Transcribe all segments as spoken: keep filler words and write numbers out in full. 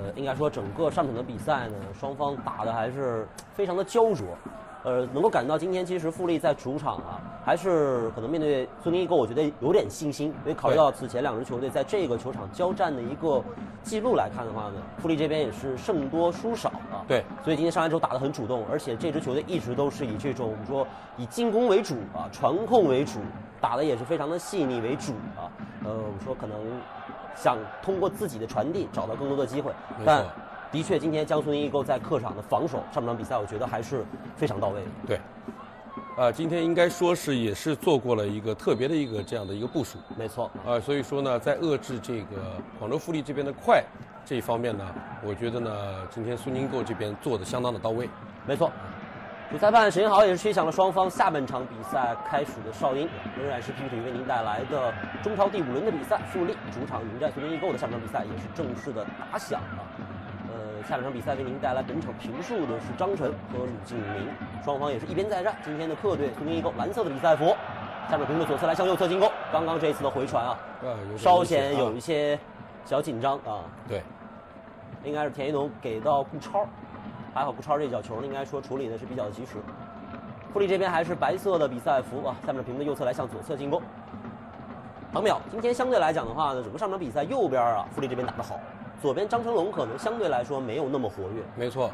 呃，应该说整个上场的比赛呢，双方打的还是非常的焦灼。呃，能够感到今天其实富力在主场啊，还是可能面对苏宁易购，我觉得有点信心。因为考虑到此前两支球队在这个球场交战的一个记录来看的话呢，富力这边也是胜多输少啊。 对， 所以今天上来之后打得很主动，而且这支球队一直都是以这种我们说以进攻为主啊，传控为主，打的也是非常的细腻为主啊。呃，我们说可能想通过自己的传递找到更多的机会，但。的确，今天江苏宁易购在客场的防守，上半场比赛我觉得还是非常到位的。 对，呃，今天应该说是也是做过了一个特别的一个这样的一个部署。 没错。 呃，所以说呢，在遏制这个广州富力这边的快这一方面呢，我觉得呢，今天苏宁易购这边做的相当的到位。 没错。主裁判沈云豪也是吹响了双方下半场比赛开始的哨音，仍然是 P P体育为您带来的中超第五轮的比赛，富力主场迎战苏宁易购的下半场比赛也是正式的打响了。呃，下半场比赛为您带来本场评述的是张晨和鲁敬明，双方也是一边再战。今天的客队苏宁易购蓝色的比赛服，下半场的左侧来向右侧进攻，刚刚这一次的回传啊， 呃、 稍显有一些小紧张啊。 对， 应该是田一农给到顾超。还好顾超这脚球呢，应该说处理的是比较的及时。富力这边还是白色的比赛服啊，下面屏幕的右侧来向左侧进攻。唐淼今天相对来讲的话呢，整个上场比赛右边啊，富力这边打得好，左边张成龙可能相对来说没有那么活跃。 没错。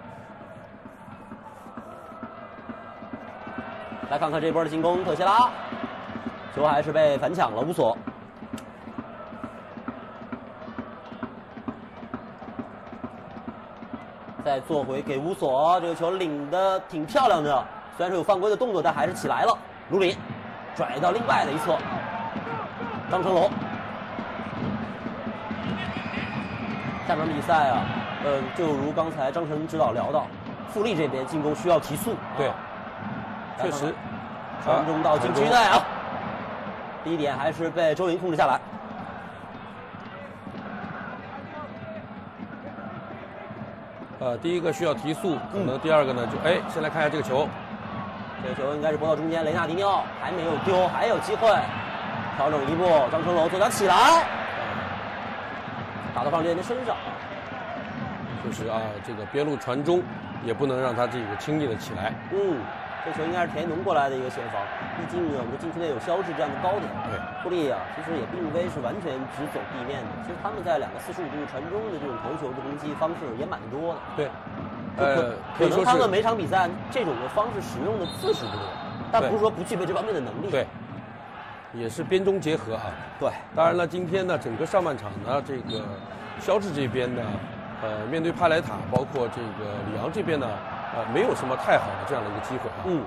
来看看这波的进攻，特谢拉，球还是被反抢了，乌索。再做回给乌索，这个球领的挺漂亮的，虽然说有犯规的动作，但还是起来了。卢林拽到另外的一侧，张成龙。下场比赛啊，呃，就如刚才张晨指导聊到，富力这边进攻需要提速。 对，确实， 传中到禁区内啊，第一点还是被周云控制下来。 呃，第一个需要提速，可能第二个呢，就哎，先来看一下这个球， 这个球应该是拨到中间，雷纳迪尼奥还没有丢，还有机会，调整一步，张成龙左脚起来，打到棒球员的身上， 就是啊，这个边路传中也不能让他这个轻易的起来。 嗯，这球应该是田一农过来的一个协防，毕竟呢，我们禁区内有肖智这样的高点。 对， 富力啊，其实也并非是完全只走地面的，其实他们在两个四十五度传中的这种头球的攻击方式也蛮多的。 对， 呃，可能他们每场比赛这种的方式使用的次数不多，但不是说不具备这方面的能力。 对，也是边中结合啊。 对， 当然了，今天呢，整个上半场呢，这个肖智这边呢，呃，面对帕莱塔，包括这个里昂这边呢，呃，没有什么太好的这样的一个机会啊。 嗯。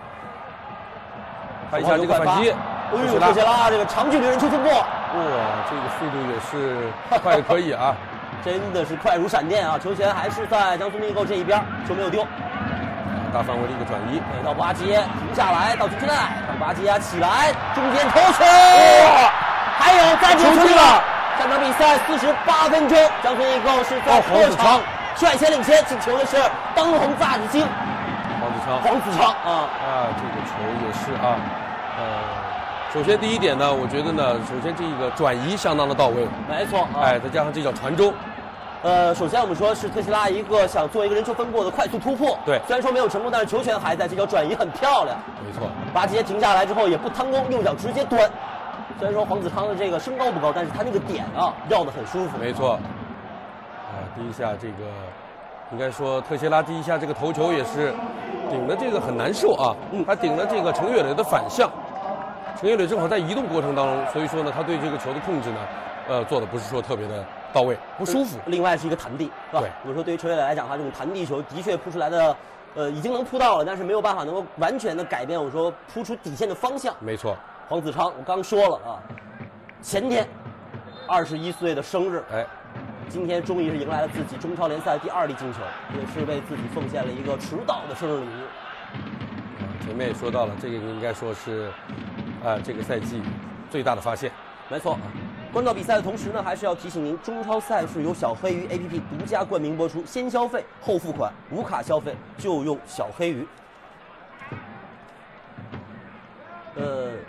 看一下这个反击， 哎呦，特谢拉这个长距离人球突破， 哇，这个速度也是快的可以啊， 真的是快如闪电啊！球权还是在江苏宁易购这一边，球没有丢， 大范围的一个转移， 给到巴基耶，停下来到禁区内，让巴基耶起来，中间头球，哇，还有再球进了！下场比赛四十八分钟，江苏宁易购是在客场率先领先，进球的是当红炸子鸡。 黄子昌， 黄子昌啊啊，这个球也是啊，呃，首先第一点呢，我觉得呢，首先这个转移相当的到位， 没错，啊、 哎，再加上这脚传中， 呃，首先我们说是特西拉一个想做一个人球分过的快速突破， 对， 虽然说没有成功，但是球权还在，这脚转移很漂亮， 没错， 巴基耶停下来之后也不贪功，右脚直接端，虽然说黄子昌的这个身高不高，但是他那个点啊绕得很舒服， 没错，啊，第一下这个。应该说，特谢拉第一下这个头球也是顶的这个很难受啊，嗯，他顶了这个陈岳磊的反向，陈岳磊正好在移动过程当中，所以说呢，他对这个球的控制呢，呃，做的不是说特别的到位，不舒服。 另外是一个弹地，是吧？ 对， 我说对于陈岳磊来讲，他这种弹地球的确扑出来的，呃，已经能扑到了，但是没有办法能够完全的改变我说扑出底线的方向。 没错， 黄子昌，我刚说了啊，前天二十一岁的生日， 哎。 今天终于是迎来了自己中超联赛第二粒进球，也是为自己奉献了一个迟到的生日礼物。 前面也说到了，这个应该说是，啊、呃，这个赛季最大的发现。 没错。关注到比赛的同时呢，还是要提醒您，中超赛事由小黑鱼 A P P 独家冠名播出，先消费后付款，无卡消费就用小黑鱼。呃，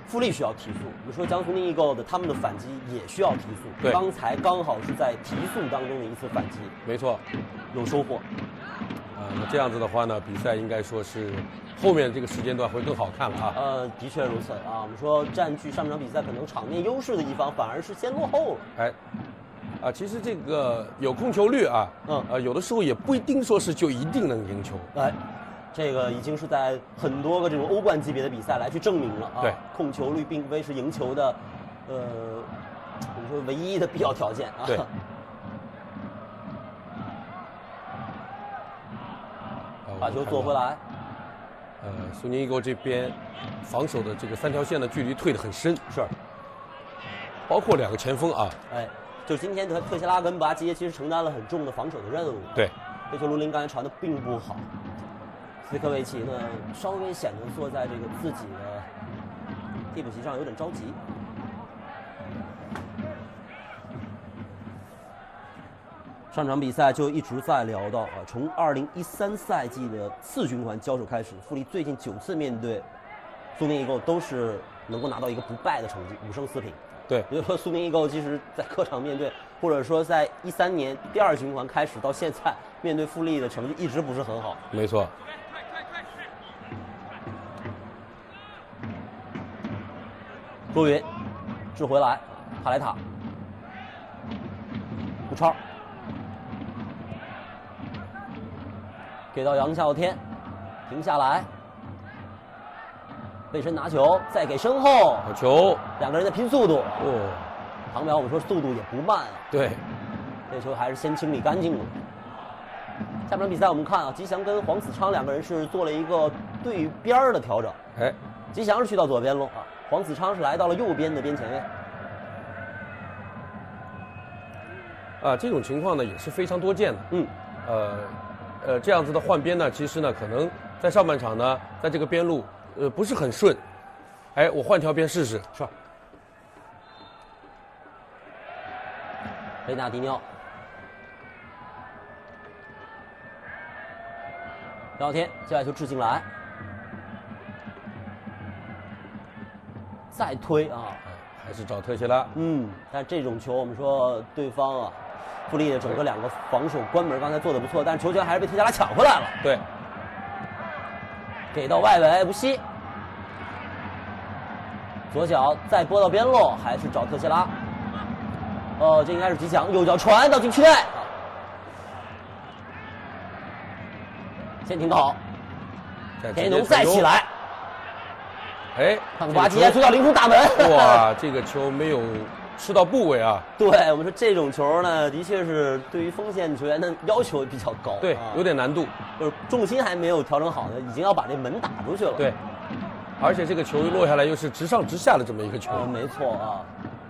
富力需要提速。我们说江苏宁易购的他们的反击也需要提速。 对， 刚才刚好是在提速当中的一次反击， 没错， 有收获。 啊，那这样子的话呢，比赛应该说是后面这个时间段会更好看了啊。 呃，的确如此啊。我们说占据上半场比赛可能场面优势的一方，反而是先落后了。 哎，啊，其实这个有控球率啊，嗯，呃，有的时候也不一定说是就一定能赢球。 哎，这个已经是在很多个这种欧冠级别的比赛来去证明了啊。 对， 控球率并非是赢球的，呃，我们说唯一的必要条件啊。 对。 把球做回来。 呃，苏宁易购这边防守的这个三条线的距离退得很深， 是， 包括两个前锋啊。 哎，就今天特特谢拉跟姆巴基耶其实承担了很重的防守的任务。 对， 这球卢林刚才传的并不好，斯科维奇呢稍微显得坐在这个自己的替补席上有点着急。上场比赛就一直在聊到啊，从二零一三赛季的次循环交手开始，富力最近九次面对苏宁易购都是能够拿到一个不败的成绩，五胜四平。 对， 比如说苏宁易购其实在客场面对，或者说在一三年第二循环开始到现在面对富力的成绩一直不是很好。 没错。 周云，掷回来，帕莱塔，顾超。给到杨啸天，停下来，背身拿球，再给身后， 好球， 两个人在拼速度。 哦， 唐淼，我们说速度也不慢啊。 对， 这球还是先清理干净了。下半场比赛我们看啊，吉祥跟黄子昌两个人是做了一个对边的调整。 哎， 吉祥是去到左边喽啊，黄子昌是来到了右边的边前卫。 啊，这种情况呢也是非常多见的。 嗯， 呃。呃，这样子的换边呢，其实呢，可能在上半场呢，在这个边路，呃，不是很顺。哎，我换条边试试。 是。雷纳迪尼奥，杨昊天接下球掷进来，再推啊， 还是找特谢拉。 嗯，但这种球我们说对方啊。富力的整个两个防守关门刚才做的不错，但是球权还是被特谢拉抢回来了。 对， 给到外围不惜，左脚再拨到边路，还是找特谢拉。哦，这应该是吉祥，右脚传到禁区内，先停好，田一农再起来， 哎， 姆巴基耶推到凌空大门， 哇，这个球没有吃到部位啊！ 对我们说这种球呢，的确是对于锋线球员的要求比较高， 对，有点难度， 就是重心还没有调整好呢，已经要把这门打出去了。 对，而且这个球落下来又是直上直下的这么一个球， 嗯、没错啊。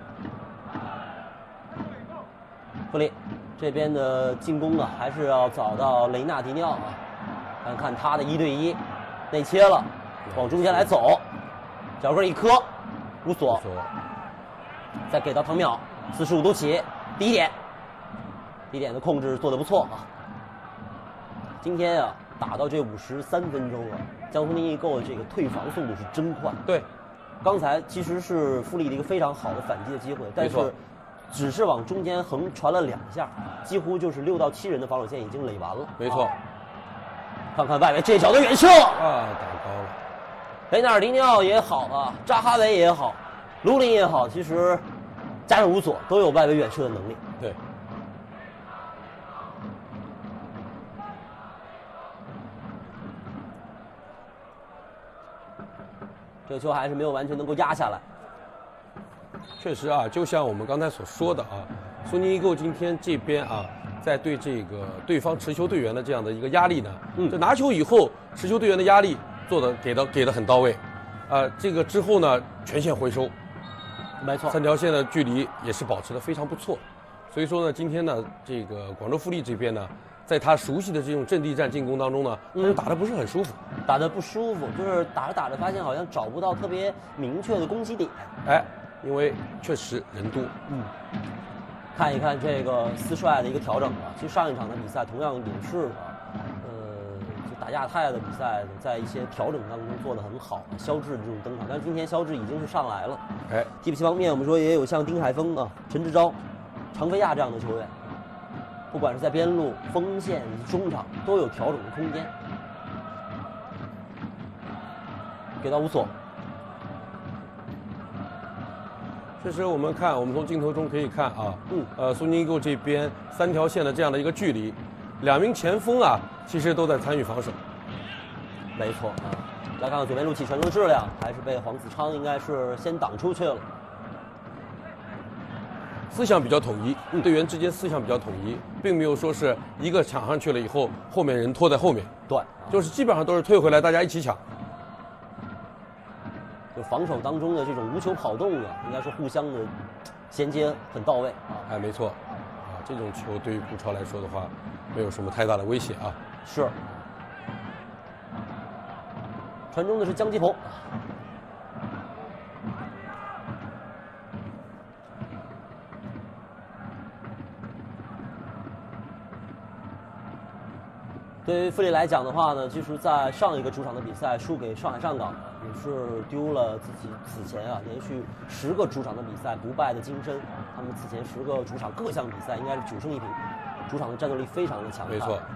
富力这边的进攻啊，还是要找到雷纳迪尼奥啊，看看他的一对一内切了，往中间来走，脚跟一磕，无所。再给到唐淼，四十五度起，第一点，第一点的控制做得不错啊。今天啊，打到这五十三分钟啊，江苏宁易购这个退防速度是真快。 对， 刚才其实是富力的一个非常好的反击的机会，但是只是往中间横传了两下，几乎就是六到七人的防守线已经垒完了。 没错， 啊、看看外围这脚的远射啊，打高了。 雷纳尔迪尼奥也好啊，扎哈维也好。卢林也好，其实加上乌索都有外围远射的能力。 对， 这个球还是没有完全能够压下来。 确实啊，就像我们刚才所说的啊，苏宁易购今天这边啊，在对这个对方持球队员的这样的一个压力呢，嗯，就拿球以后持球队员的压力做的给的给的很到位，啊，这个之后呢，全线回收。 没错， 三条线的距离也是保持得非常不错，所以说呢，今天呢，这个广州富力这边呢，在他熟悉的这种阵地战进攻当中呢，他就打得不是很舒服， 嗯、打得不舒服，就是打着打着发现好像找不到特别明确的攻击点。 哎，因为确实人多。 嗯，看一看这个斯帅的一个调整吧。其实上一场的比赛同样也是，呃， 打亚太的比赛，在一些调整当中做得很好。肖智的这种登场，但是今天肖智已经是上来了。 哎， 替补席方面，我们说也有像丁海峰啊、陈志钊、常飞亚这样的球员，不管是在边路、锋线以及中场，都有调整的空间。给到乌索。 确实，我们看，我们从镜头中可以看啊， 嗯， 呃，苏宁易购这边三条线的这样的一个距离，两名前锋啊，其实都在参与防守。 没错啊，来看看左边路起传球的质量，还是被黄子昌应该是先挡出去了。 思想比较统一，队员之间思想比较统一，并没有说是一个抢上去了以后，后面人拖在后面。 对，啊、 就是基本上都是退回来，大家一起抢。 就防守当中的这种无球跑动啊，应该是互相的衔接很到位啊。 哎，没错，啊，这种球对于顾超来说的话，没有什么太大的威胁啊。 是。传中的是姜基鹏。对于富力来讲的话呢，其实在上一个主场的比赛输给上海上港，也是丢了自己此前啊连续十个主场的比赛不败的金身。他们此前十个主场各项比赛应该是九胜一平，主场的战斗力非常的强。 没错。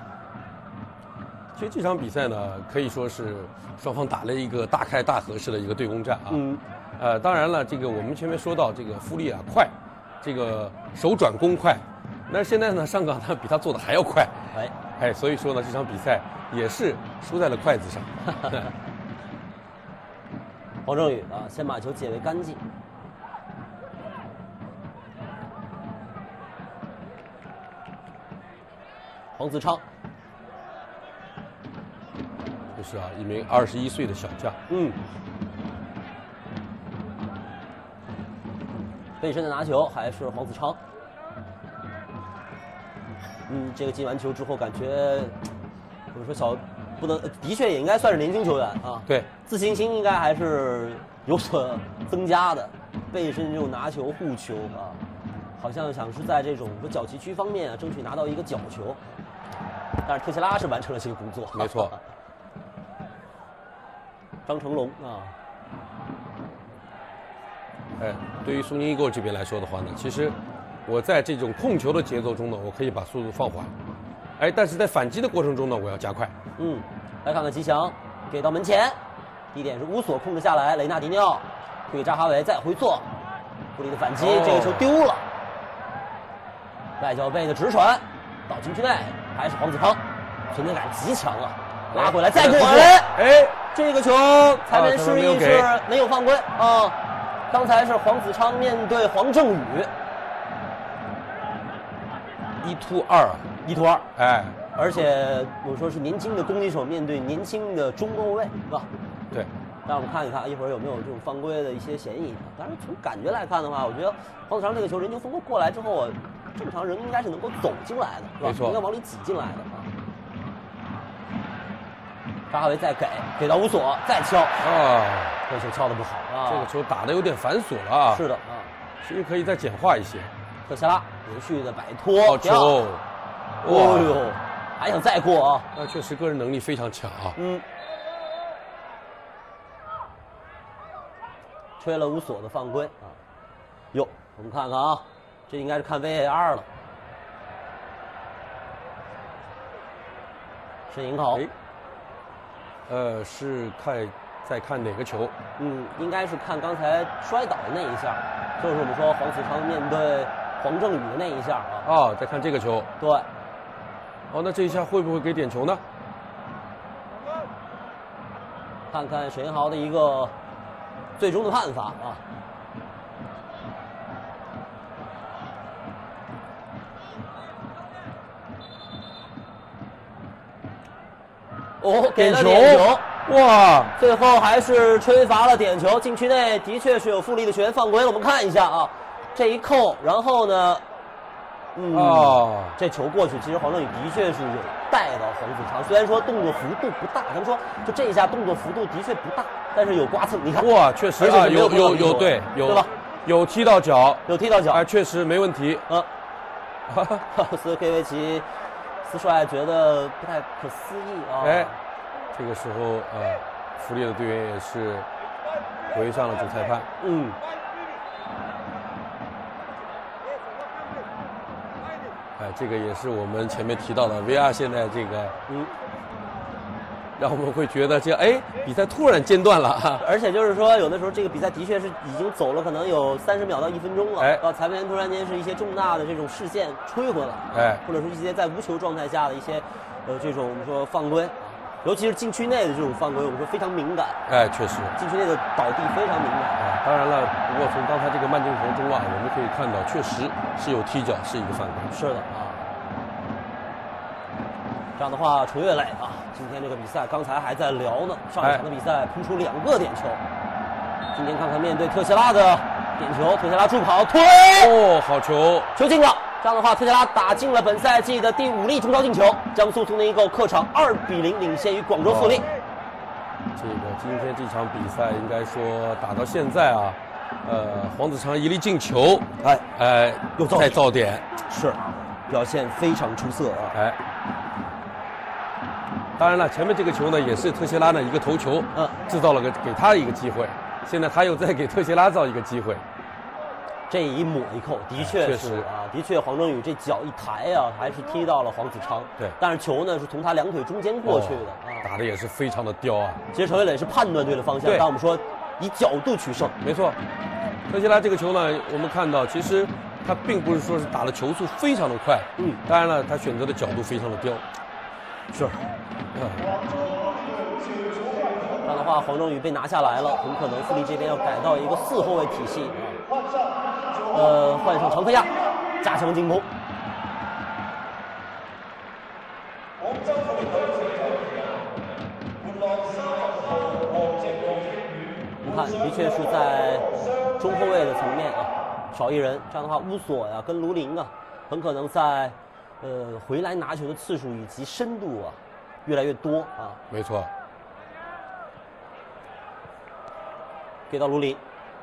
其实这场比赛呢，可以说是双方打了一个大开大合式的一个对攻战啊。 嗯。 呃，当然了，这个我们前面说到这个富力啊快，这个手转攻快，那现在呢上港他比他做的还要快。 哎。 哎，所以说呢，这场比赛也是输在了筷子上。 黄正宇啊，先把球解围干净。黄子昌， 就是啊，一名二十一岁的小将。 嗯。背身的拿球还是黄子昌。嗯，这个进完球之后，感觉我们说小不能，的确也应该算是年轻球员啊。 对， 自信心应该还是有所增加的。背身这种拿球护球啊，好像想是在这种说角旗区方面啊，争取拿到一个角球。但是特谢拉是完成了这个工作。 没错。 张成龙啊。 哎，对于苏宁易购这边来说的话呢，其实。我在这种控球的节奏中呢，我可以把速度放缓，哎，但是在反击的过程中呢，我要加快。 嗯，来看看吉祥，给到门前，第一点是乌索控制下来，雷纳迪尼奥推给扎哈维再回错，富力的反击，哦、这个球丢了，外脚背的直传到禁区内，还是黄子康，存在感极强啊，拉回来再过，哎哎，这个球裁判示意是没有犯规啊，刚才是黄子昌面对黄正宇。 一突二， 一突二， 哎， 而且我说是年轻的攻击手面对年轻的中后卫，是吧？ 对。 让我们看一看一会儿有没有这种犯规的一些嫌疑。当然，从感觉来看的话，我觉得黄子昌这个球人球风波过来之后，正常人应该是能够走进来的，是吧？ 没错， 应该往里挤进来的啊。扎哈维再给，给到乌索，再敲啊， 这球敲的不好啊， 这个球打的有点繁琐了啊。 是的啊， 其实可以再简化一些。 特谢拉连续的摆脱， 球， 哦呦，还想再过啊？ 那确实个人能力非常强啊。 嗯。吹了乌索的犯规啊！哟，我们看看啊，这应该是看 V A R 了。申银考， 呃，是看在看哪个球？ 嗯，应该是看刚才摔倒的那一下，就是我们说黄子昌面对黄正宇的那一下啊。 哦，再看这个球。 对。 哦，那这一下会不会给点球呢？ 看看沈银豪的一个最终的判罚啊。哦，给了点球， 哇！ 最后还是吹罚了点球，禁区内的确是有富力的球员犯规了。我们看一下啊，这一扣，然后呢，嗯， 哦， 这球过去，其实黄正宇的确是有带到黄子昌，虽然说动作幅度不大，咱们说就这一下动作幅度的确不大，但是有刮蹭，你看， 哇，确实啊，有有有对，有对吧？ 有踢到脚， 有踢到脚， 哎，确实没问题。 嗯，斯科维奇斯帅觉得不太可思议啊。 哎，这个时候呃，富力的队员也是围上了主裁判。 嗯。 哎，这个也是我们前面提到的 V R 现在这个，嗯，让我们会觉得这哎，比赛突然间断了啊。 而且就是说，有的时候这个比赛的确是已经走了，可能有三十秒到一分钟了。 哎， 到裁判员突然间是一些重大的这种事件吹回来， 哎， 或者说一些在无球状态下的一些，呃，这种我们说犯规，尤其是禁区内的这种犯规，我们说非常敏感。 哎，确实， 禁区内的倒地非常敏感。 啊，当然了，不过从刚才这个慢镜头中啊，我们可以看到，确实是有踢脚，是一个犯规。 是的啊。这样的话，陈岳磊啊，今天这个比赛刚才还在聊呢，上一场的比赛扑出两个点球。今天看看面对特谢拉的点球，特谢拉助跑推， 哦，好球， 球进了。这样的话，特谢拉打进了本赛季的第五粒中超进球，江苏苏宁易购客场二比零领先于广州富力。 哦，这个今天这场比赛应该说打到现在啊，呃，黄子昌一粒进球， 哎哎， 又再造点， 是表现非常出色啊， 哎。当然了，前面这个球呢也是特谢拉的一个头球，嗯，制造了个给他一个机会，现在他又在给特谢拉造一个机会。 这一抹一扣，的确是啊，的确黄征宇这脚一抬啊，还是踢到了黄子昌。 对， 但是球呢是从他两腿中间过去的， 哦、啊，打的也是非常的刁啊。 其实陈伟磊是判断对了方向，但我们说以角度取胜， 没错。特谢拉这个球呢，我们看到其实他并不是说是打的球速非常的快，嗯，当然了，他选择的角度非常的刁。 是，嗯，这样的话，黄征宇被拿下来了，很可能富力这边要改到一个四后卫体系，呃，换上常科亚，加强进攻。你看，的确是在中后卫的层面啊，少一人。这样的话，乌索呀跟卢林啊，很可能在。呃，回来拿球的次数以及深度啊，越来越多啊。 没错。 给到卢林，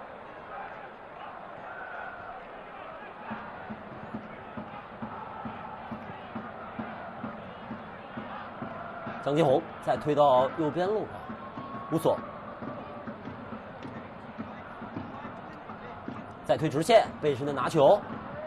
张金红再推到右边路啊，乌索，再推直线，背身的拿球。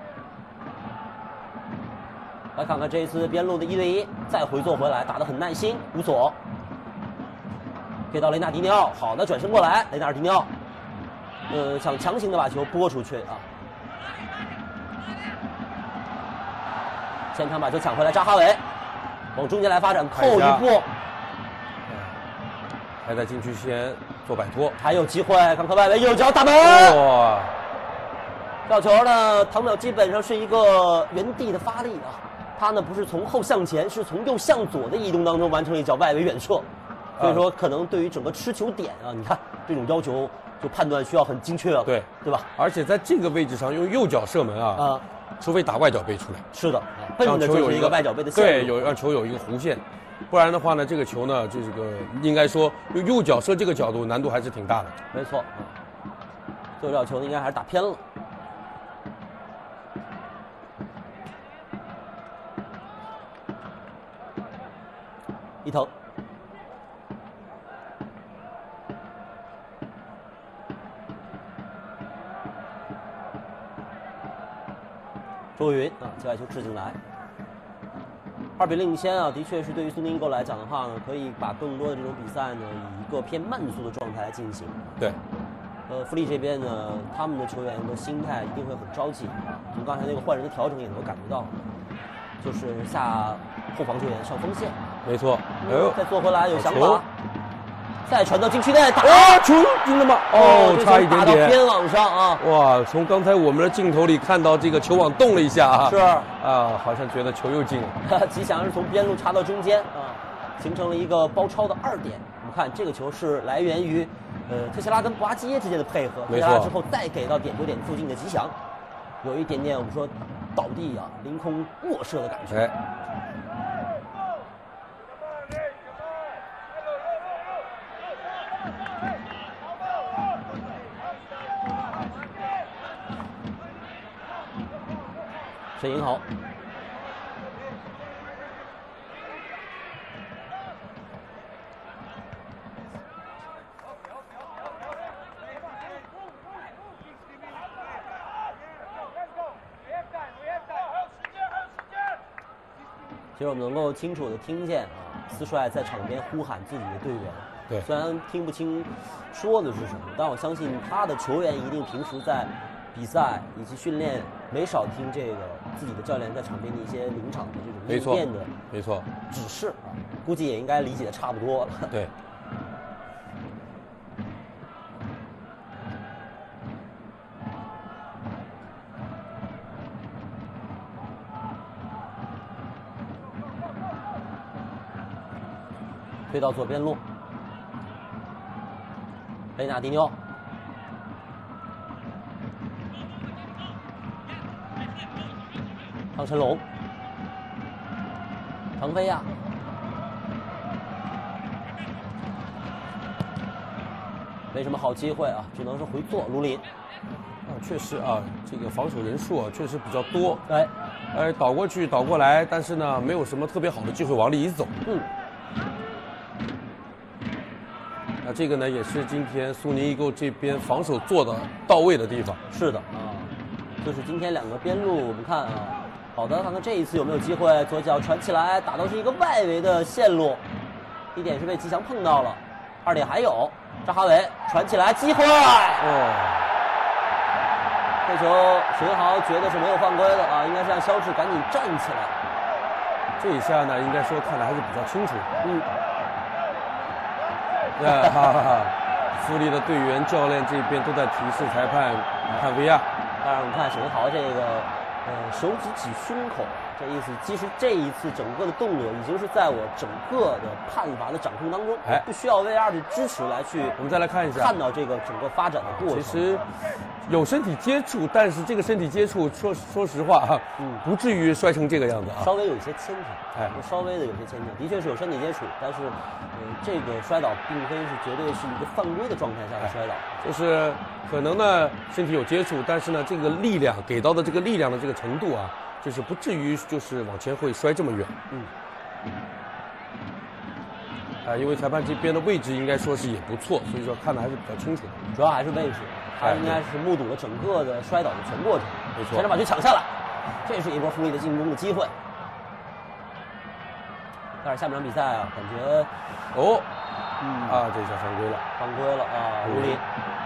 来看看这一次边路的一对一，再回做回来，打得很耐心。乌索给到雷纳迪尼奥，好的转身过来，雷纳尔迪尼奥，呃，想强行的把球拨出去啊。现场把球抢回来，扎哈维往中间来发展，扣一步， 还在禁区前做摆脱， 还有机会，看看外围右脚打门。 哇！ 吊球呢，唐淼基本上是一个原地的发力啊。他呢不是从后向前，是从右向左的移动当中完成了一脚外围远射，所以说可能对于整个吃球点啊，你看这种要求就判断需要很精确啊， 对对吧？ 而且在这个位置上用右脚射门啊，啊，除非打外脚背出来， 是的，奔的就是一个外脚背的线， 对，有让球有一个弧线，不然的话呢，这个球呢，这个应该说用右脚射这个角度难度还是挺大的。 没错，最后这脚球应该还是打偏了。伊藤，周云啊，接外球掷进来，二比零领先啊，的确是对于苏宁易购来讲的话呢，可以把更多的这种比赛呢，以一个偏慢速的状态来进行。 对， 呃，富力这边呢，他们的球员的心态一定会很着急啊，从刚才那个换人的调整也能够感觉到，就是下后防球员上锋线。 没错，哎呦， 再做回来有想法，再传到禁区内打， 哇，球进了吗？哦，差一点点， 打到边网上啊！ 哇，从刚才我们的镜头里看到这个球网动了一下啊， 是啊，好像觉得球又进了。 吉祥是从边路插到中间啊，形成了一个包抄的二点。我们看这个球是来源于呃特谢拉跟布阿基耶之间的配合，特谢拉之后再给到点球点附近的吉祥，有一点点我们说倒地啊凌空卧射的感觉。 哎， 沈银豪， 其实我们能够清楚的听见啊，司帅在场边呼喊自己的队员。 对， 虽然听不清说的是什么，但我相信他的球员一定平时在比赛以及训练没少听这个自己的教练在场边的一些临场的这种应变的没错指示啊，估计也应该理解的差不多了。 对。 推到左边路，雷纳迪尼奥，汤晨龙，程飞亚，没什么好机会啊，只能是回做。卢林， 啊，确实啊，这个防守人数啊确实比较多。 哎， 哎，倒过去倒过来，但是呢，没有什么特别好的机会往里走。 嗯。 那这个呢，也是今天苏宁易购这边防守做的到位的地方。 是的啊，就是今天两个边路，我们看啊，好的，看看这一次有没有机会，左脚传起来，打到是一个外围的线路，一点是被吉祥碰到了，二点还有扎哈维传起来，机会哦，这球沈云豪觉得是没有犯规的啊，应该是让肖智赶紧站起来。 这一下呢，应该说看的还是比较清楚。 嗯。 哈哈哈！富力的队员、教练这边都在提示裁判看 V R。 当然，我们看沈云豪这个，呃，手指指胸口，这意思，其实这一次整个的动作已经是在我整个的判罚的掌控当中，哎，不需要 V R 的支持来去。 我们再来看一下， 看到这个整个发展的过程。 其实有身体接触，但是这个身体接触，说说实话啊，嗯，不至于摔成这个样子啊， 稍微有一些牵强， 哎， 稍微的有些牵强，的确是有身体接触，但是，呃，这个摔倒并非是绝对是一个犯规的状态下的摔倒， 就是可能呢身体有接触，但是呢这个力量给到的这个力量的这个程度啊，就是不至于就是往前会摔这么远，嗯。啊，因为裁判这边的位置应该说是也不错，所以说看的还是比较清楚的。 主要还是位置，他应该是目睹了整个的摔倒的全过程。 没错， 前场把球抢下来，这是一波富力的进攻的机会。但是下半场比赛啊，感觉哦，嗯啊，这下犯规了， 犯规了啊，卢林。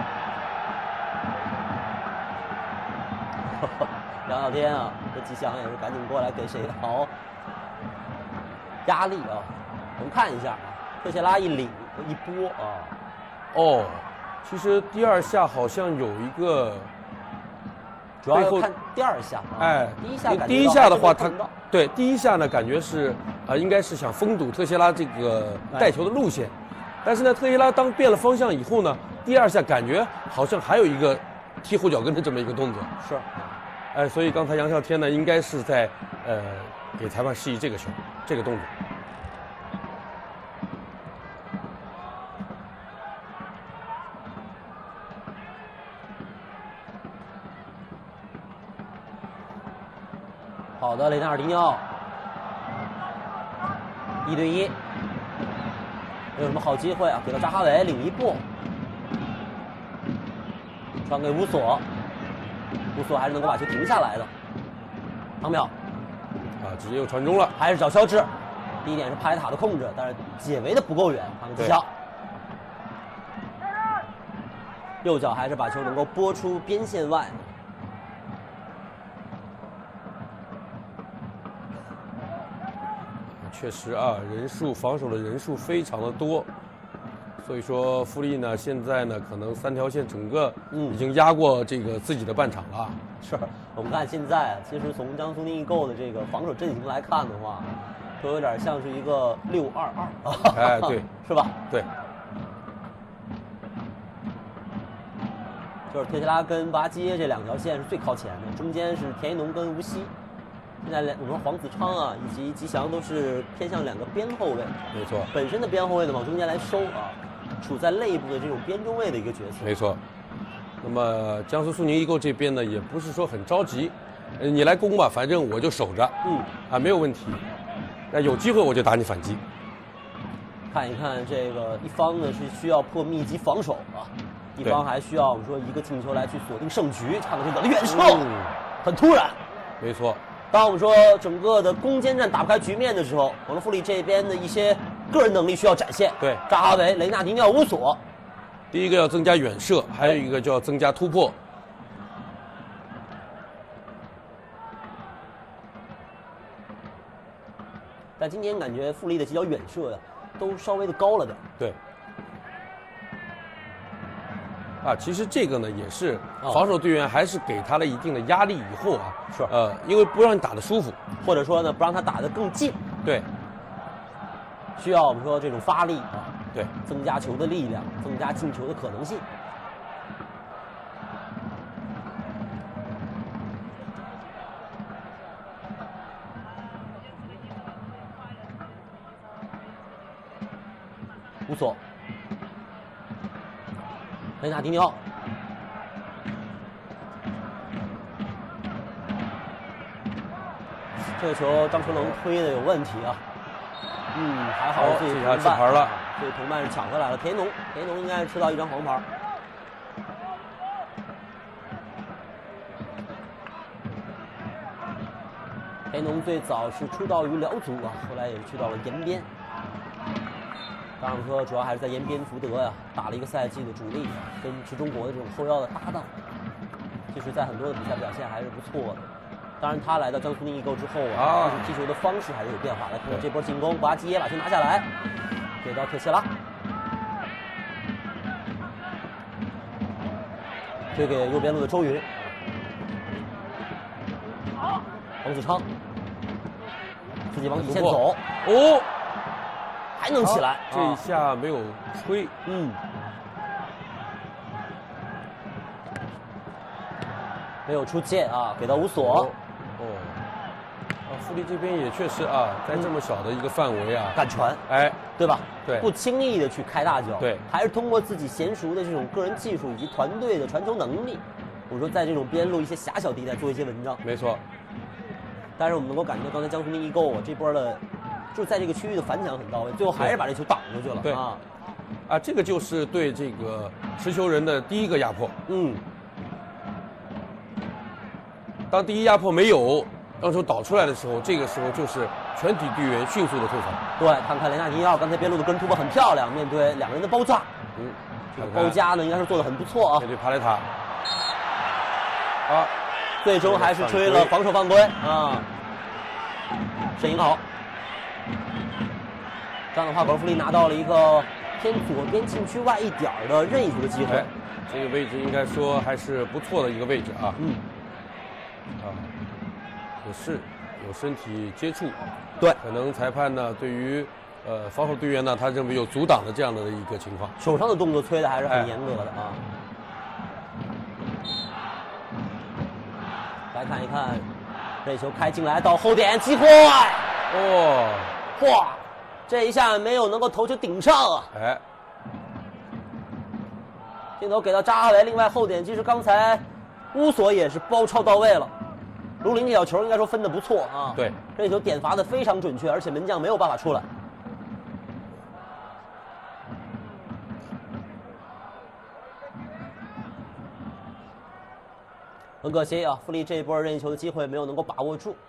杨晓天啊，这吉祥也是赶紧过来给沈云豪压力啊。我们看一下啊，特谢拉一领一波啊， 哦，其实第二下好像有一个， 主要要看第二下，啊、 哎， 第一下第一下的话，他对第一下呢，感觉是啊、呃，应该是想封堵特谢拉这个带球的路线，但是呢，特谢拉当变了方向以后呢，第二下感觉好像还有一个踢后脚跟的这么一个动作， 是， 哎，所以刚才杨啸天呢，应该是在呃给裁判示意这个球，这个动作。 好的，雷纳尔迪尼奥，一对一，没有什么好机会啊，给到扎哈维领一步，传给乌索，乌索还是能够把球停下来的。唐淼， 啊，直接又传中了， 还是找肖智。第一点是帕雷塔的控制，但是解围的不够远，看看技巧。右脚还是把球能够拨出边线外。 确实啊，人数防守的人数非常的多，所以说富力呢现在呢可能三条线整个已经压过这个自己的半场了。 嗯、是我们看现在啊，其实从江苏宁易购的这个防守阵型来看的话，都有点像是一个六二二啊。 哎，对， 是吧？ 对。 就是特谢拉跟巴基这两条线是最靠前的，中间是田一农跟吴曦。现在我们黄子昌啊以及吉祥都是偏向两个边后卫， 没错， 本身的边后卫呢往中间来收啊，处在内部的这种边中卫的一个角色。 没错。那么江苏苏宁易购这边呢也不是说很着急，呃，你来攻吧，反正我就守着，嗯，啊没有问题，那有机会我就打你反击。 看一看这个一方呢是需要破密集防守啊，一方还需要我们说一个进球来去锁定胜局，看看这个远射，嗯、很突然。 没错。 当我们说整个的攻坚战打不开局面的时候，王富力这边的一些个人能力需要展现。 对， 扎哈维、雷纳迪尼奥、乌索， 第一个要增加远射，还有一个就要增加突破。 但今天感觉富力的几脚远射呀，都稍微的高了点。 对。啊，其实这个呢也是防守队员还是给他了一定的压力以后啊， 是呃，因为不让你打得舒服， 或者说呢不让他打得更近， 对， 需要我们说这种发力啊， 对， 增加球的力量，增加进球的可能性。乌索。雷纳迪尼奥，这个球张成龙推的有问题啊。嗯，还好自己同伴， 吃牌了， 这同伴是抢回来了。田农，田农应该是吃到一张黄牌。田农最早是出道于辽足啊，后来也是去到了延边。当然说主要还是在延边福德呀、啊，打了一个赛季的主力，跟池中国的这种后腰的搭档，其实在很多的比赛表现还是不错的。当然他来到江苏宁易购之后啊， 啊就是踢球的方式还是有变化。来看看这波进攻，瓜基耶把球拿下来，给到特谢拉，推给右边路的周云，王子昌，自己往底线走， 哦。 还能起来， 这一下没有吹， 嗯，没有出界啊，给到乌索， 哦，啊，富力这边也确实啊，在这么小的一个范围啊， 敢传， 哎， 对吧？ 对， 不轻易的去开大脚， 对， 还是通过自己娴熟的这种个人技术以及团队的传球能力，我说在这种边路一些狭小地带做一些文章， 没错。 但是我们能够感觉到刚才江苏宁易购啊这波的。就是在这个区域的反抢很到位，最后还是把这球挡出去了。 对啊， 啊，这个就是对这个持球人的第一个压迫。 嗯， 当第一压迫没有让球导出来的时候，这个时候就是全体队员迅速的退防。 对，看看雷纳迪尼奥刚才边路的个人突破很漂亮，面对两个人的包夹， 嗯， 这个包夹呢应该是做的很不错啊。 面对帕雷塔，啊， 最终还是吹了防守犯规啊。沈银好。这样的话，格尔弗利拿到了一个偏左边禁区外一点的任意球的机会。 这个位置应该说还是不错的一个位置啊。 嗯。 啊，也是有身体接触。 对。 可能裁判呢，对于呃防守队员呢，他认为有阻挡的这样的一个情况。 手上的动作吹的还是很严格的啊。来看一看，这球开进来到后点机会。 哦。 哇！这一下没有能够头球顶上啊！ 哎， 镜头给到扎哈维，另外后点其实刚才乌索也是包抄到位了。卢林这脚球应该说分得不错啊。 对， 这球点罚的非常准确，而且门将没有办法出来。很可惜啊，富力这一波任意球的机会没有能够把握住。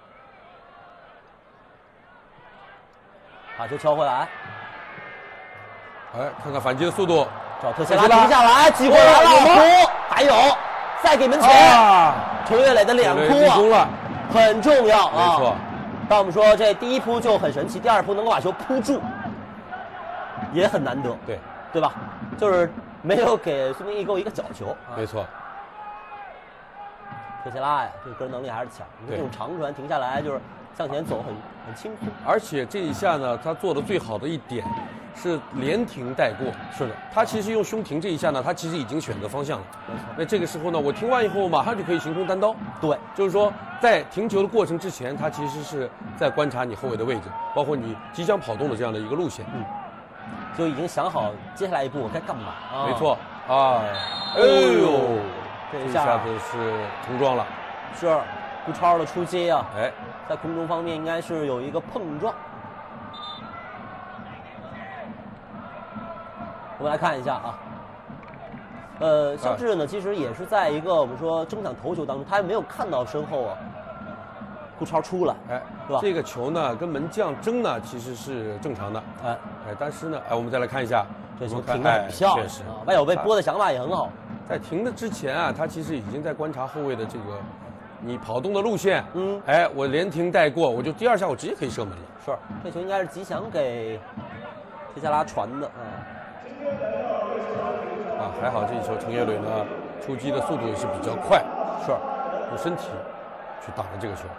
把球敲回来， 哎，看看反击的速度， 找特谢拉停下来，机会来了，扑，还有，再给门前，啊、陈岳磊的两扑啊，很重要啊。 没错。 但我们说这第一扑就很神奇，第二扑能够把球扑住，也很难得， 对， 对吧？就是没有给苏宁易购一个角球，啊、 没错。 特谢拉呀，这个个人能力还是强，你这种长传停下来就是。向前走很很轻松， 而且这一下呢，他做的最好的一点是连停带过。 是的， 他其实用胸停这一下呢，他其实已经选择方向了。 没错。 那这个时候呢，我停完以后马上就可以行空单刀。 对， 就是说在停球的过程之前，他其实是在观察你后卫的位置，包括你即将跑动的这样的一个路线。 嗯，就已经想好接下来一步我该干嘛。 啊、没错啊，哎呦， 这一下子是冲撞了。 是。顾超的出接啊， 哎， 在空中方面应该是有一个碰撞。我们来看一下啊，呃，肖智呢，其实也是在一个我们说争抢头球当中，他还没有看到身后啊顾超出了， 哎， 是吧？ 这个球呢跟门将争呢其实是正常的， 哎哎，但是呢，哎，我们再来看一下， 这球我们看停的很漂亮， 哎确实啊，外有被拨的想法也很好。 在停的之前啊，他其实已经在观察后卫的这个你跑动的路线， 嗯， 哎，我连停带过，我就第二下我直接可以射门了。 是，这球应该是吉祥给特谢拉传的啊。 啊，还好这一球陈岳磊呢出击的速度也是比较快， 是， 用身体去打的这个球。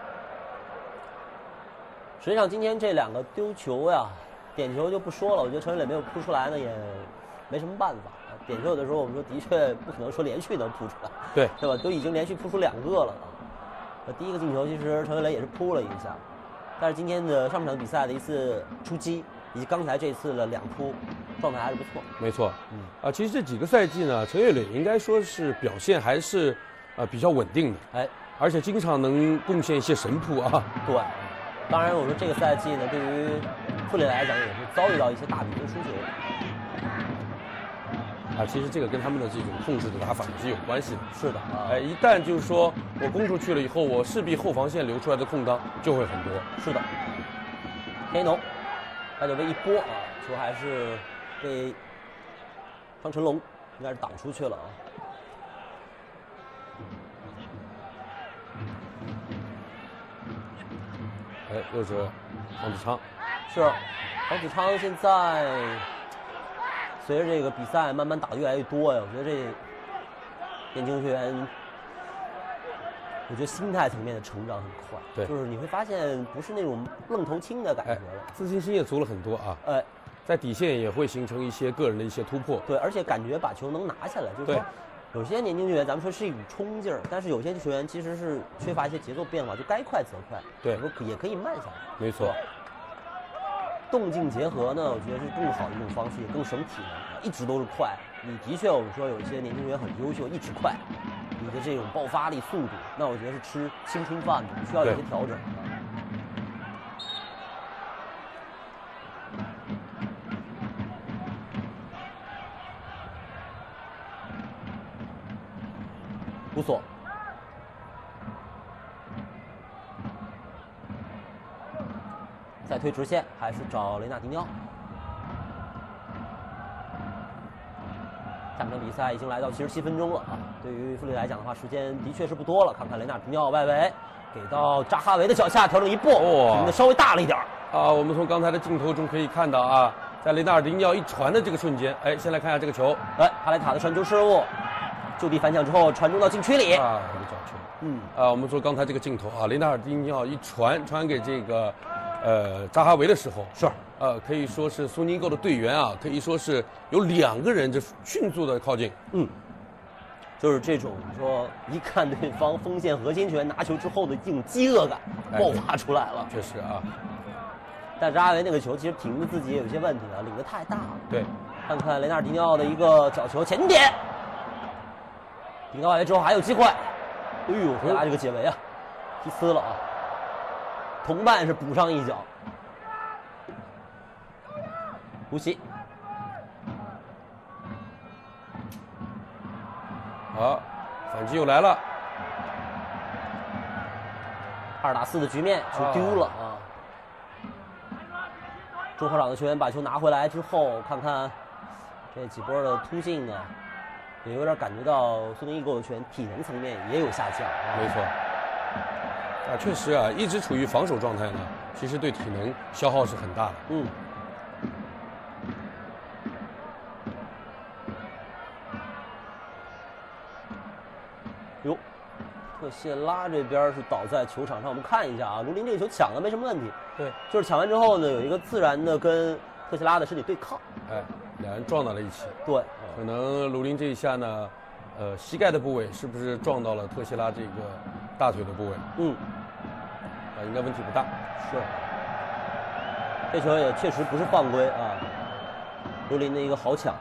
实际上今天这两个丢球呀，点球就不说了，我觉得陈岳磊没有扑出来呢，也没什么办法。点球有的时候我们说的确不可能说连续能扑出来， 对， 对吧？都已经连续扑出两个了啊。那第一个进球其实陈岳磊也是扑了一下，但是今天的上半场比赛的一次出击，以及刚才这次的两扑，状态还是不错。 没错， 嗯， 啊，其实这几个赛季呢，陈岳磊应该说是表现还是呃比较稳定的， 哎， 而且经常能贡献一些神扑啊。 对，当然我说这个赛季呢，对于富力来讲也是遭遇到一些大比分输球。 啊，其实这个跟他们的这种控制的打法也是有关系的。 是的，啊、 哎，一旦就是说我攻出去了以后，我势必后防线留出来的空当就会很多。 是的，田一农，他就被一拨啊，球还是被张成龙应该是挡出去了啊。 哎，又是黄子昌， 是黄子昌现在随着这个比赛慢慢打得越来越多呀，我觉得这年轻球员，我觉得心态层面的成长很快。 对， 就是你会发现不是那种愣头青的感觉了， 哎、自信心也足了很多啊。 哎， 在底线也会形成一些个人的一些突破。 对，而且感觉把球能拿下来，就是说。有些年轻球员，咱们说是一股冲劲儿，但是有些球员其实是缺乏一些节奏变化，就该快则快， 对， 也可以慢下来。 没错， 动静结合呢，我觉得是更好的一种方式，也更省体能。一直都是快，你的确我们说有一些年轻球员很优秀，一直快，你的这种爆发力、速度，那我觉得是吃青春饭的，你需要有些调整。乌索，再推直线，还是找雷纳迪尼奥。下半场比赛已经来到七十七分钟了啊！对于富力来讲的话，时间的确是不多了。看看雷纳迪尼奥外围，给到扎哈维的脚下，调整一步，停的稍微大了一点啊，我们从刚才的镜头中可以看到啊，在雷纳尔迪尼奥一传的这个瞬间，哎，先来看一下这个球， 哎，哈莱塔的传球失误。就地反抢之后传中到禁区里啊，一个角球。嗯，啊，我们说刚才这个镜头啊，雷纳尔迪尼奥一传传给这个，呃，扎哈维的时候， 是， 呃，可以说是苏宁购的队员啊，可以说是有两个人就迅速的靠近。 嗯，就是这种说一看对方锋线核心球员拿球之后的这种饥饿感爆发出来了。 确实啊， 但扎哈维那个球其实停的自己也有些问题啊，领的太大了。 对， 看看雷纳尔迪尼奥的一个角球前点。顶到外围之后还有机会，哎呦，回来这个解围啊，踢呲了啊！同伴是补上一脚，无锡。 好，反击又来了， 二打四的局面就丢了啊！中后场的球员把球拿回来之后，看看这几波的突进啊。也有点感觉到苏宁易购的球员体能层面也有下降。 没错，啊，确实啊，一直处于防守状态呢，其实对体能消耗是很大的。 嗯。哟，特谢拉这边是倒在球场上，我们看一下啊，卢林这个球抢的没什么问题。 对， 就是抢完之后呢，有一个自然的跟特谢拉的身体对抗。 哎。两人撞到了一起， 对， 可能卢林这一下呢，呃，膝盖的部位是不是撞到了特谢拉这个大腿的部位？ 嗯， 啊，应该问题不大。 是，这球也确实不是犯规啊，卢林的一个好抢。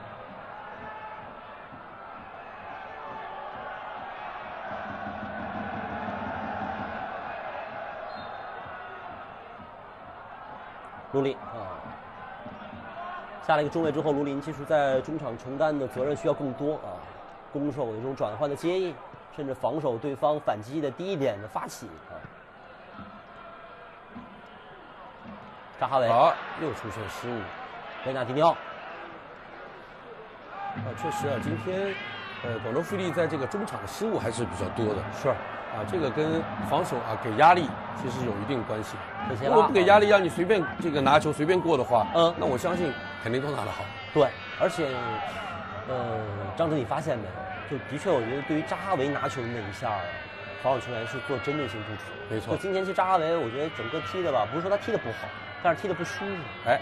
卢林啊。下了一个中卫之后，卢林其实在中场承担的责任需要更多啊，攻守的这种转换的接应，甚至防守对方反击的第一点的发起啊。 扎哈维， 好，又出现失误。 雷纳迪尼奥， 啊，确实啊，今天，呃，广州富力在这个中场的失误还是比较多的。 是， 啊，这个跟防守啊给压力其实有一定关系。 如果不给压力，让你随便这个拿球随便过的话， 嗯， 那我相信肯定都拿得好。 对，而且，呃，张哲，你发现没有？就的确，我觉得对于扎哈维拿球的那一下，防守球员是做针对性部署。 没错。 就今天其实扎哈维，我觉得整个踢的吧，不是说他踢的不好，但是踢的不舒服。 哎。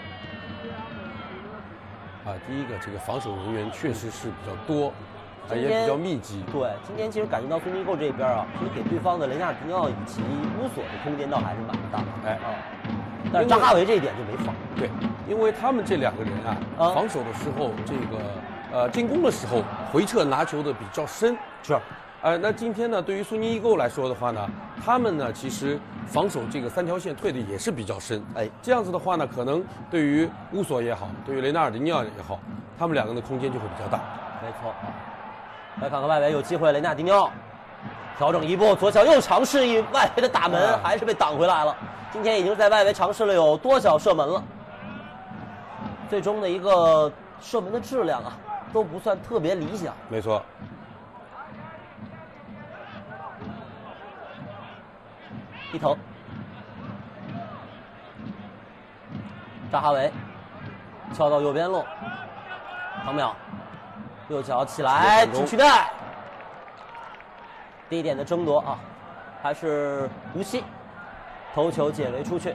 啊，第一个这个防守人员确实是比较多，啊也比较密集。 对，今天其实感觉到孙继构这边啊，其实给对方的雷纳迪尼奥以及乌索的空间倒还是蛮大的。 哎啊，但是扎哈维这一点就没放。 对，因为他们这两个人啊，啊防守的时候这个呃进攻的时候回撤拿球的比较深。 是。 呃，那今天呢，对于孙继构来说的话呢，他们呢其实防守这个三条线退的也是比较深。哎，这样子的话呢，可能对于乌索也好，对于雷纳尔迪尼奥也好，他们两个人的空间就会比较大。 没错啊。来看看外围有机会，雷纳迪尼奥调整一步，左脚又尝试一外围的打门，啊、还是被挡回来了。今天已经在外围尝试了有多脚射门了，最终的一个射门的质量啊，都不算特别理想。 没错。 一头，扎哈维敲到右边路，唐淼右脚起来禁区内，第一点的争夺啊，还是无锡头球解围出去。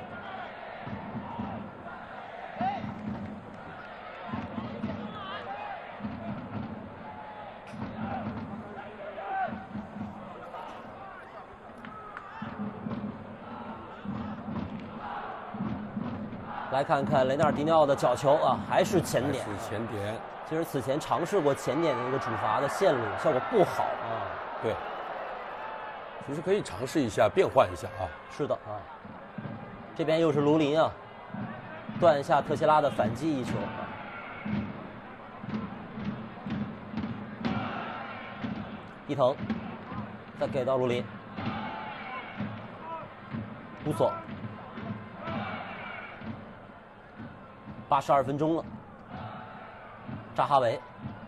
来看看雷纳尔迪尼奥的角球啊，还是前点。 是前点。 其实此前尝试过前点的一个主罚的线路，效果不好啊。 对。其实可以尝试一下，变换一下啊。 是的啊。这边又是卢林啊，断下特谢拉的反击一球。伊藤，再给到卢林。乌索。八十二分钟了，扎哈维，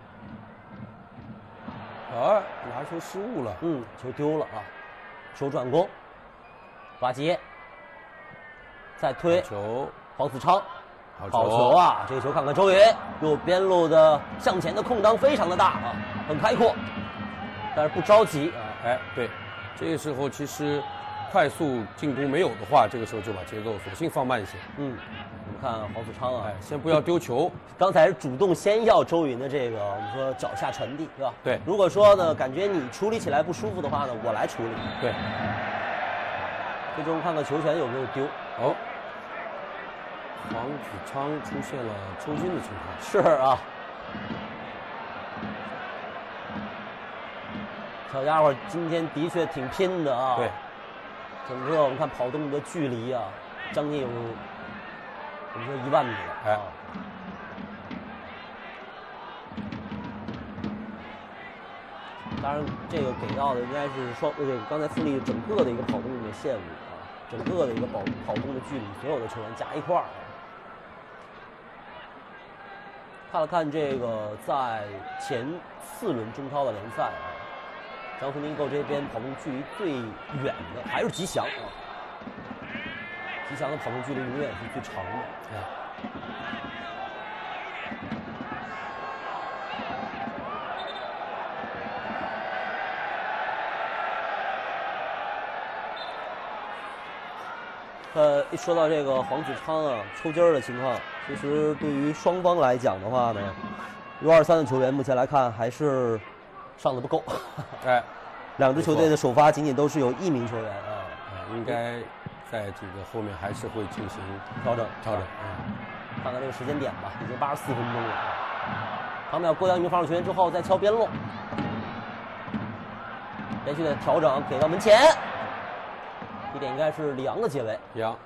啊，拿球失误了， 嗯，球丢了啊，手转攻，瓦吉，再推球， 黄子昌， 好球, 好球啊！这个球看看周云，右边路的向前的空当非常的大啊，很开阔，但是不着急啊。 哎，对，这个时候其实快速进攻没有的话，这个时候就把节奏索性放慢一些。 嗯。我们看黄子昌啊， 哎，先不要丢球。 刚才是主动先要周云的这个，我们说脚下传递，对吧？ 对。 如果说呢，感觉你处理起来不舒服的话呢，我来处理。 对。 最终看看球权有没有丢。 哦。黄子昌出现了抽筋的情况。 是啊。小家伙今天的确挺拼的啊。 对。 整个我们看跑动的距离啊，将近有。我们说一万米了，哎，当然这个给到的应该是双这个刚才富力整个的一个跑动的线路啊，整个的一个跑跑动的距离，所有的球员加一块儿。看了看这个在前四轮中超的联赛啊，张孙继构这边跑动距离最远的还是吉祥啊。吉祥的跑动距离永远是最长的。哎，呃，一说到这个黄子昌啊抽筋儿的情况，其实对于双方来讲的话呢 ，U 二三的球员目前来看还是上的不够。 哎， 两支球队的首发仅仅都是有一名球员啊， 应该。在这个后面还是会进行调整， 调整。 嗯，看看这个时间点吧，已经八十四分钟了。唐淼过掉一名防守球员之后，再敲边路，连续的调整给到门前，这点应该是里昂的解围。 里昂，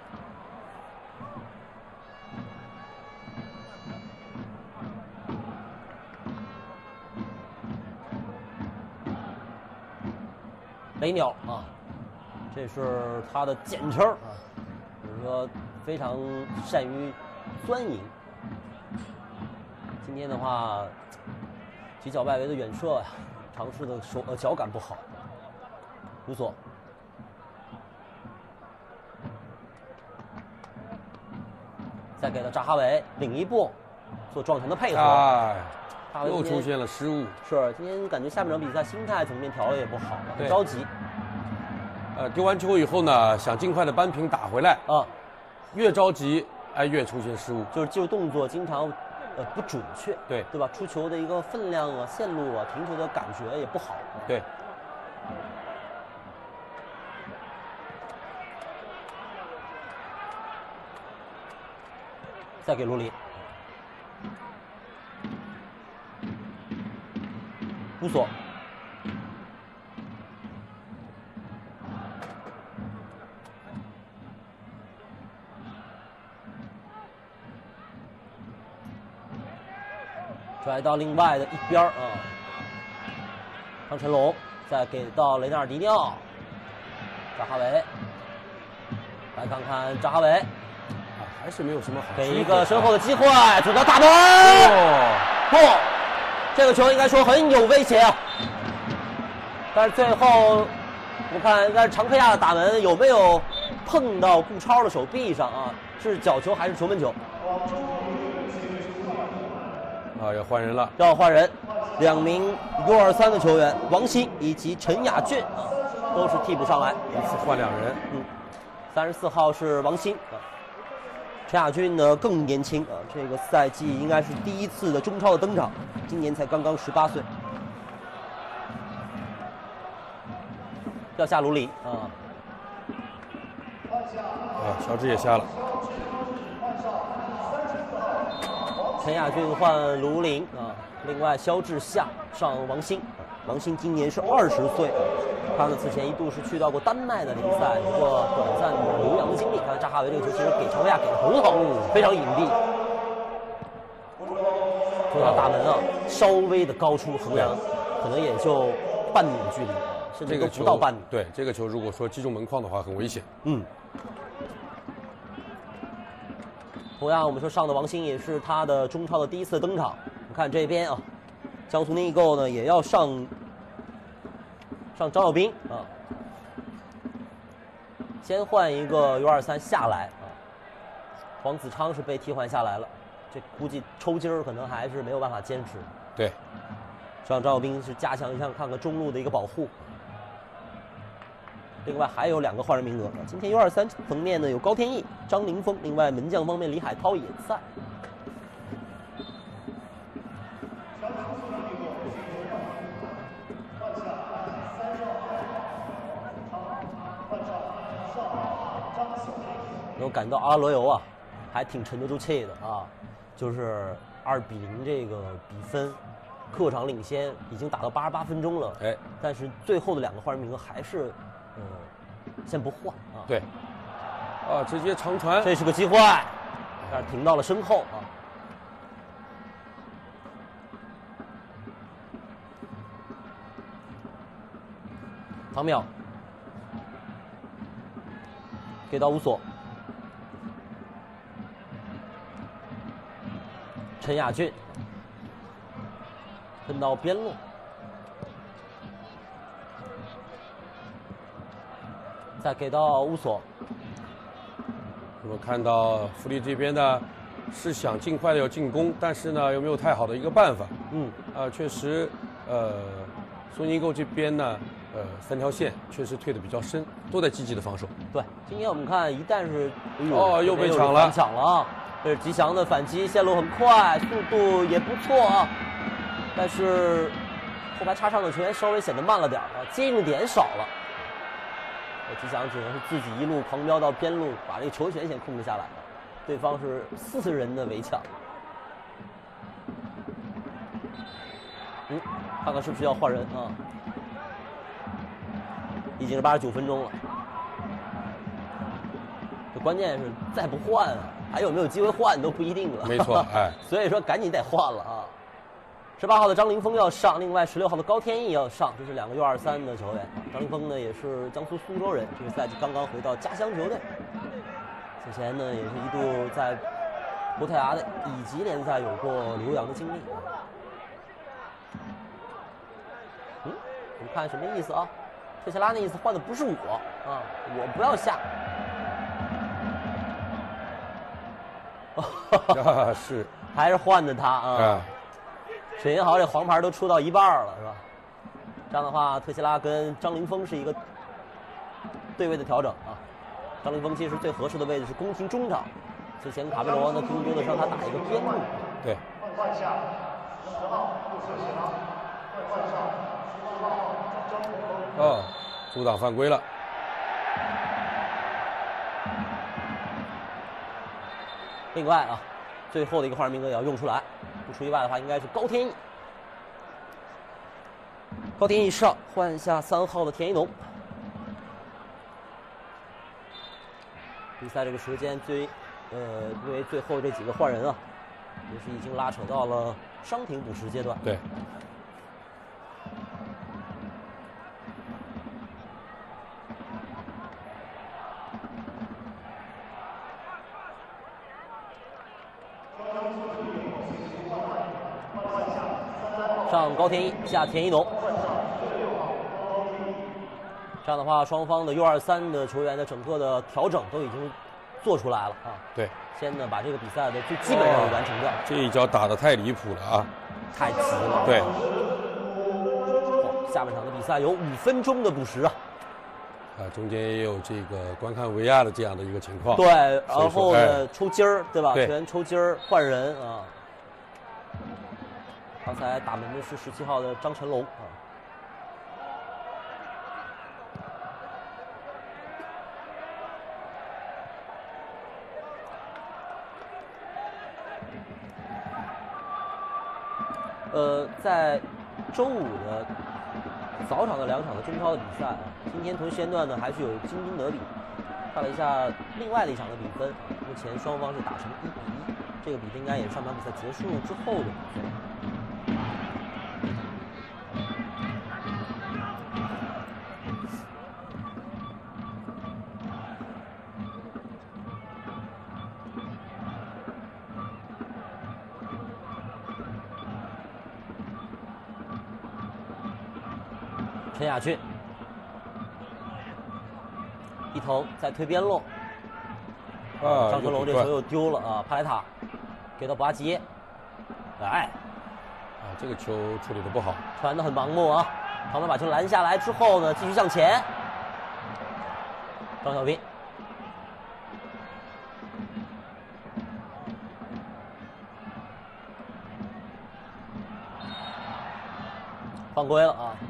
雷鸟啊。这是他的简称啊，就是说非常善于钻营。今天的话，几脚外围的远射呀，尝试的手呃脚感不好。乌索，再给到扎哈维领一步，做撞墙的配合。 哎， 扎哈维又出现了失误。 是，今天感觉下半场比赛心态层面调的也不好，很着急。 呃，丢完球以后呢，想尽快的扳平打回来啊， 越着急哎越出现失误， 就是技术动作经常呃不准确， 对对吧？出球的一个分量啊、线路啊、停球的感觉也不好， 对。 再给卢里，乌索，拽到另外的一边啊，张晨龙，再给到雷纳尔迪尼奥，扎哈维，来看看扎哈维。 还是没有什么好， 给一个身后的机会，主到大门。 哦， 不，这个球应该说很有威胁啊。但是最后，我看应该是常科亚的打门有没有碰到顾超的手臂上啊？是角球还是球门球？ 啊，要换人了， 要换人，两名 U 二三的球员王鑫以及陈亚俊啊，都是替补上来， 一次换两人。 嗯，三十四号是王鑫啊。陈亚军呢更年轻啊，这个赛季应该是第一次的中超的登场，今年才刚刚十八岁。要下卢里啊， 啊，乔治也下了。 陈亚军换卢林啊，另外肖智下上王鑫，王鑫今年是二十岁。他呢此前一度是去到过丹麦的联赛，有过短暂的留洋的经历。看扎哈维这个球其实给常科亚给的很好，非常隐蔽。说到大门啊，稍微的高出横梁，可能也就半米距离，甚至都不到半米。 对，这个球如果说击中门框的话，很危险。 嗯。同样，我们说上的王鑫也是他的中超的第一次登场。你看这边啊，江苏宁易购呢也要上。上张耀斌啊，先换一个 U 二三下来啊，黄子昌是被替换下来了，这估计抽筋儿可能还是没有办法坚持。 对， 上张耀斌是加强一下看看中路的一个保护。另外还有两个换人名额，今天 U 二三层面呢有高天意、张宁峰，另外门将方面李海涛也在。我感到阿拉罗尤啊，还挺沉得住气的啊，就是二比零这个比分，客场领先已经打到八十八分钟了， 哎， 但是最后的两个换人名额还是，嗯，先不换啊。 对，啊，直接长传， 这是个机会，但是停到了身后啊。唐淼给到乌索。陈亚俊分到边路，再给到乌索。 我们看到富力这边呢是想尽快的要进攻，但是呢有没有太好的一个办法？ 嗯， 啊、呃，确实，呃，苏宁易购这边呢，呃，三条线确实退得比较深，都在积极的防守。 对，今天我们看，一旦是哎呦哦又被抢了， 抢了啊！这是吉祥的反击，线路很快，速度也不错啊。但是后排插上的球员稍微显得慢了点啊，接应点少了。吉祥只能是自己一路狂飙到边路，把这个球权先控制下来了。对方是四人的围抢。嗯，看看是不是要换人啊？已经是八十九分钟了。这关键是再不换啊，还有没有机会换都不一定了。 没错，哎， 所以说赶紧得换了啊！十八号的张凌峰要上，另外十六号的高天意要上，这是两个 U 二三的球员。张凌峰呢也是江苏苏州人，这个赛季刚刚回到家乡球队。 此前呢，也是一度在葡萄牙的乙级联赛有过留洋的经历。嗯，我们看什么意思啊？特谢拉那意思换的不是我啊，我不要下。 啊，是， 还是换的他啊。 啊， 沈云豪这黄牌都出到一半了，是吧？这样的话，特谢拉跟张琳峰是一个对位的调整啊。张琳峰其实最合适的位置是攻击中场，之前卡梅罗呢更多的是让他打一个边路。 对。 换下十号特谢拉，换上十四号张琳峰。 哦，阻挡犯规了。 另外啊，最后的一个换人名额也要用出来，不出意外的话，应该是高天意。高天意上换下三号的田一农。比赛这个时间最，呃，因为最后这几个换人啊，也是已经拉扯到了伤停补时阶段。 对。 上高天一，下田一农。这样的话，双方的 U 二三的球员的整个的调整都已经做出来了啊。 对， 先呢把这个比赛的最基本任务完成掉。 这一脚打得太离谱了啊！ 太急了。 对。 下半场的比赛有五分钟的补时啊。 啊，中间也有这个观看 V R 的这样的一个情况。 对，然后呢、哎、抽筋儿，对吧？ 对， 全抽筋儿换人啊。刚才打门的是十七号的张晨龙啊。呃，在周五的早场的两场的中超的比赛啊，今天同时间段呢还是有京津德比。看了一下另外的一场的比分，目前双方是打成一比一，这个比分应该也是上场比赛结束之后的比分。陈亚军，一头在推边路， 啊， 张成龙这球又丢了啊！帕莱塔给到博阿吉耶，哎， 啊，这个球处理的不好， 传的很盲目啊！旁边把球拦下来之后呢，继续向前，张小斌。犯规了啊！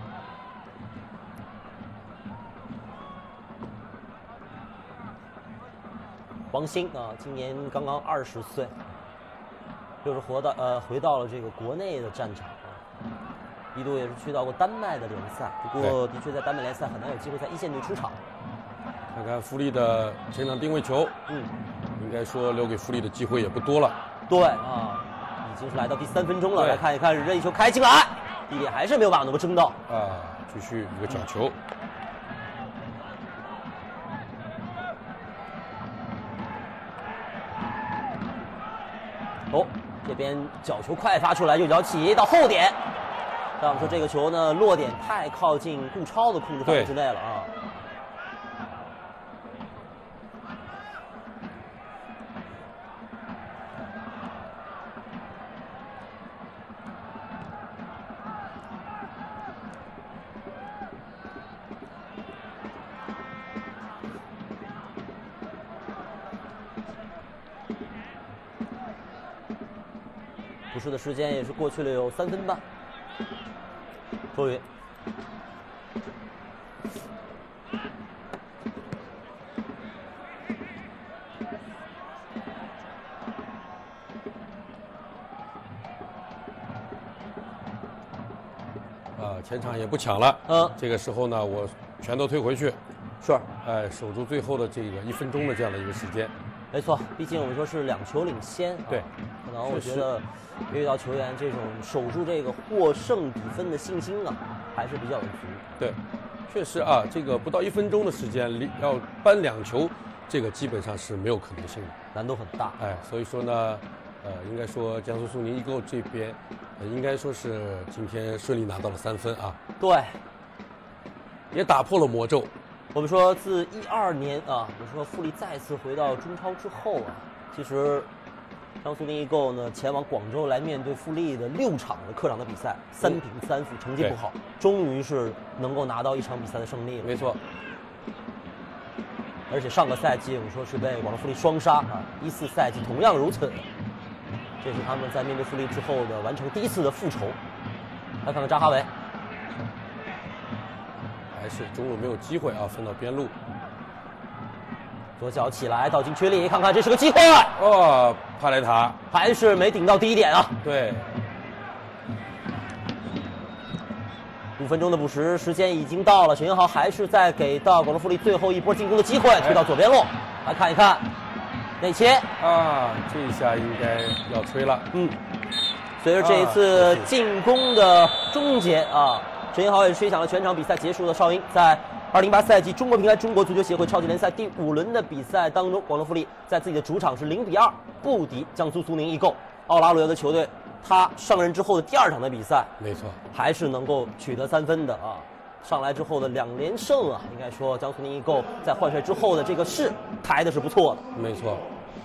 王鑫啊，今年刚刚二十岁，又是活到呃回到了这个国内的战场啊，一度也是去到过丹麦的联赛，不过的确在丹麦联赛很难有机会在一线队出场。 看看富力的前场定位球，嗯，应该说留给富力的机会也不多了。 对啊，已经是来到第三分钟了，来看一看任意球开进来，地点还是没有把能够争到啊，继续一个角球。 哦，这边角球快发出来，右脚起到后点。但我们说这个球呢，落点太靠近顾超的控制范围之内了啊。补时的时间也是过去了有三分半。周云， 啊，前场也不抢了。嗯，这个时候呢，我全都退回去。 是， 哎，守住最后的这个一分钟的这样的一个时间。 没错，毕竟我们说是两球领先。 对， 可能我觉得遇到球员这种守住这个获胜比分的信心啊，还是比较有足。 对，确实啊，这个不到一分钟的时间，要扳两球， 这个基本上是没有可能性的， 难度很大。 哎，所以说呢，呃，应该说江苏苏宁易购这边，呃，应该说是今天顺利拿到了三分啊， 对， 也打破了魔咒。 我们说自一二年啊，我们说富力再次回到中超之后啊，其实江苏苏宁易购呢前往广州来面对富力的六场的客场的比赛，三平三负，成绩不好，终于是能够拿到一场比赛的胜利了。 没错。 而且上个赛季我们说是被广州富力双杀啊，一四赛季同样如此。这是他们在面对富力之后的完成第一次的复仇。来看看扎哈维， 还是中路没有机会啊，分到边路， 左脚起来到禁区里，看看这是个机会。 哦，帕莱塔还是没顶到第一点啊。 对。 五分钟的补时时间已经到了，沈云豪还是在给到广州富力最后一波进攻的机会，推到左边路，来看一看内切啊，这一下应该要吹了。 嗯，随着这一次进攻的终结啊，沈云豪也吹响了全场比赛结束的哨音。在二零一八赛季中国平台中国足球协会超级联赛第五轮的比赛当中，广州富力在自己的主场是零比二不敌江苏苏宁易购。奥拉罗尤的球队，他上任之后的第二场的比赛， 没错， 还是能够取得三分的啊。上来之后的两连胜啊，应该说江苏苏宁易购在换帅之后的这个势抬的是不错的。 没错。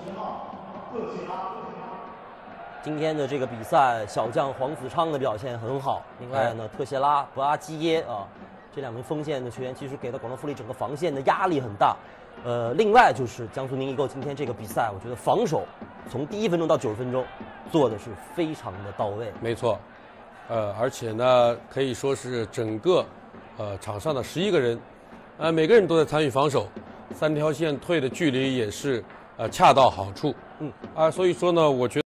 今天的这个比赛，小将黄子昌的表现很好。另外呢，特谢拉、博阿基耶啊，这两名锋线的球员其实给到广州富力整个防线的压力很大。呃，另外就是江苏苏宁易购今天这个比赛，我觉得防守从第一分钟到九十分钟做的是非常的到位。 没错，呃，而且呢，可以说是整个呃场上的十一个人，呃，每个人都在参与防守，三条线退的距离也是呃恰到好处。 嗯， 啊，所以说呢，我觉得。